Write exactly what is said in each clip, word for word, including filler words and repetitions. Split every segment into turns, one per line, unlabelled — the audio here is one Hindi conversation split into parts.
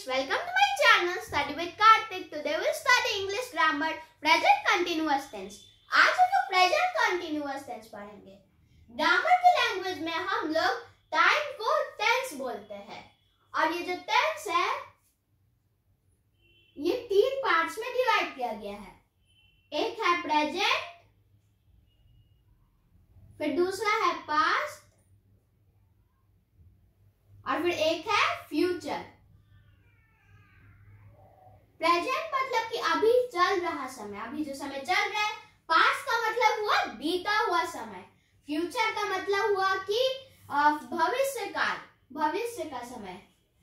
welcome to my channel Study with Karthik. Today we'll study English grammar present continuous tense. आज हम लोग present continuous tense पढ़ेंगे। ग्रामर की लैंग्वेज में हम लोग टाइम को टेंस बोलते हैं और ये जो टेंस है ये तीन पार्ट्स में डिवाइड किया गया है। एक है प्रेजेंट, फिर दूसरा है पास्ट और फिर एक है फ्यूचर। प्रेजेंट मतलब कि अभी चल रहा समय, अभी जो समय चल रहा है। पास्ट का मतलब हुआ बीता हुआ समय। फ्यूचर का मतलब हुआ कि भविष्य काल, भविष्य का समय।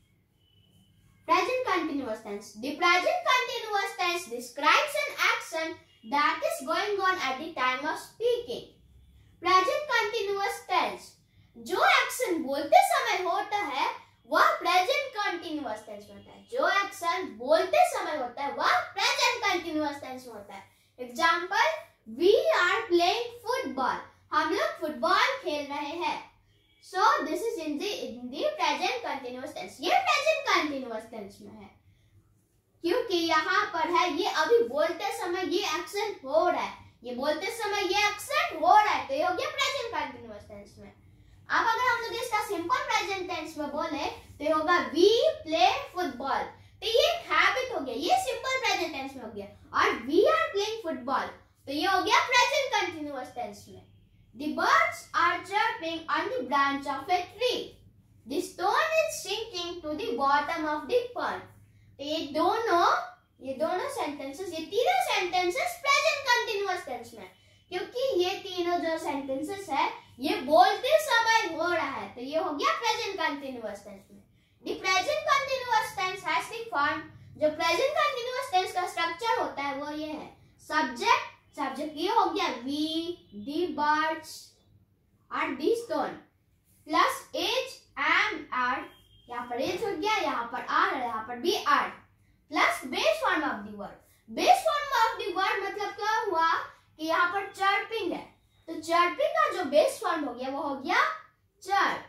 Present continuous tense. The present continuous tense describes an action that is going on at the time of speaking. Present continuous tense जो एक्शन बोलते समय होता है वह प्रेजेंट कंटिन्यूअस टेंस में होता है। जो एक्शन बोलते समय होता है वह प्रेजेंट कंटिन्यूअस टेंस में होता है। Example, we are playing football. हम लोग फुटबॉल खेल रहे हैं। So this is in the in the present continuous tense. ये प्रेजेंट कंटिन्यूअस टेंस में है क्योंकि यहाँ पर है ये अभी बोलते समय ये एक्शन हो रहा है। ये बोलते समय ये एक्शन हो रहा है तो ये हो गया प्रेजेंट कंटिन्यूअस टेंस में। अब अगर हम लोग इसका सिंपल प्रेजेंट टेंस में बोले तो ये होगा वी प्ले फुटबॉल। तो ये एक हैबिट हो गया, ये सिंपल प्रेजेंट टेंस में हो गया। और वी आर प्लेइंग फुटबॉल तो ये हो गया प्रेजेंट कंटिन्यूअस टेंस में। The birds are chirping on the branch of a tree. The stone is sinking to the bottom of the pond. तो ये दोनों ये दोनों सेंटेंसेस, ये तीनों सेंटेंसेस प्रेजेंट कंटिन्यूअस टेंस में, क्योंकि ये तीनों जो सेंटेंसेस है ये बोलते समय हो रहा है तो ये हो गया प्रेजेंट कंटिन्यूअस टेंस में। The present continuous tense has the form। जो प्रेजेंट कंटिन्यूअस टेंस का स्ट्रक्चर होता है वो ये है। सब्जेक्ट, सब्जेक्ट ये हो गया वी, दी बर्ड्स और the stone plus is am are. यहाँ पर एज हो गया, यहाँ पर आर, यहाँ पर be are plus base form of the word. Base form of the word मतलब क्या हुआ कि यहाँ पर चर्पिंग है तो चर्पिंग का जो बेस फॉर्म हो गया वो हो गया चर्प।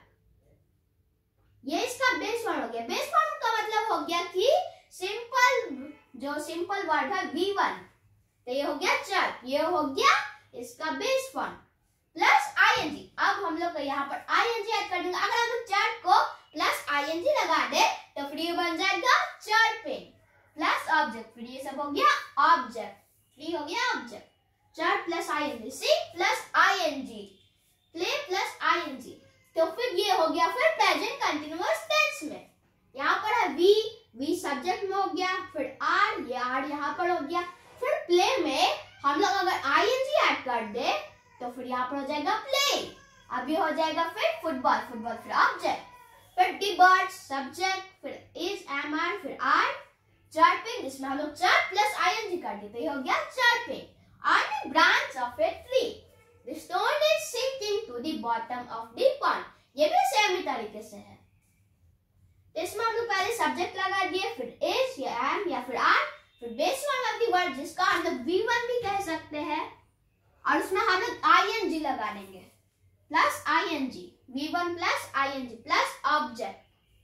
ये इसका बेस फॉर्म हो गया। बेस फॉर्म का मतलब हो गया कि सिंपल, जो सिंपल वर्ड है वी वन तो ये हो गया चर्प। ये हो गया इसका बेस फॉर्म प्लस आईएनजी। अब हम लोग यहाँ पर आईएनजी ऐड कर देंगे। अगर हम लोग चर्प को प्लस आईएनजी लगा दे तो फिर ये बन जाएगा चर्पिंग प्लस ऑब्जेक्ट। फिर ये सब हो गया ऑब्जेक्ट, फिर हो गया object. Chirp plus ING, see plus ING, play plus ING तो फिर ये हो गया फिर प्रेजेंट कंटिन्यूअस टेंस में। यहाँ पर है वी, वी सब्जेक्ट में हो गया, फिर आर, ये आर यहाँ पर हो गया। फिर प्ले में हम लोग अगर आईएनजी ऐड कर दे तो फिर यहाँ पर हो जाएगा प्ले। अब ये हो जाएगा फिर फुटबॉल, फुटबॉल फिर ऑब्जेक्ट, फिर दी बर्ड्स सब्जेक्ट, फिर इज एम आर, फिर आर। चर्पिंग, इसमें हम लोग चर्प प्लस आईएनजी कर दे तो ये हो गया chirping. On the branch of a tree, the stone is sinking to the bottom of the pond। ये भी सेम ही तरीके से है। इसमें हम लोग पहले सब्जेक्ट लगा दिए, फिर is या am या फिर are, फिर base form of the word जिसका हम लोग वी वन भी कह सकते हैं और उसमें हम लोग आईएनजी लगा देंगे plus ING, V one plus ING plus object.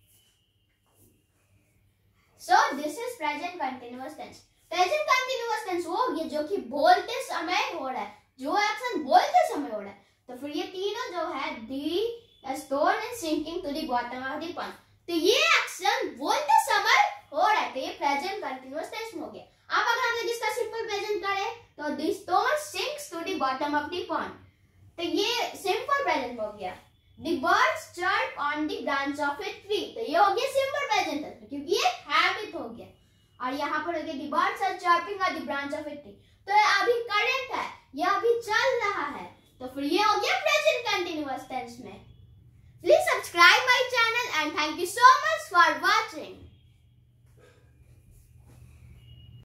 So this is present continuous tense. Present continuous tense वो ये जो कि बोलते समय हो रहा है, जो एक्शन बोलते समय हो रहा है। तो फिर ये तीनों जो है the stone is sinking to the bottom of the pond तो ये एक्शन बोलते समय हो रहा है तो ये प्रेजेंट कंटिन्यूअस टेंस में हो गया। अब अगर हम लोग इसका सिंपल प्रेजेंट करें तो the stone sinks to the bottom of the pond तो ये सिंपल प्रेजेंट हो गया। The birds chirp on the branch of a tree तो ये हो गया सिंपल प्रेजेंट टेंस क्योंकि ये हैबिट हो गया। और यहाँ पर हो गया the birds are chirping on the branch of a tree तो ये अभी करेंट है, ये अभी चल रहा है तो फिर ये हो गया प्रेजेंट कंटिन्यूअस टेंस में। Please subscribe my channel and thank you so much for watching.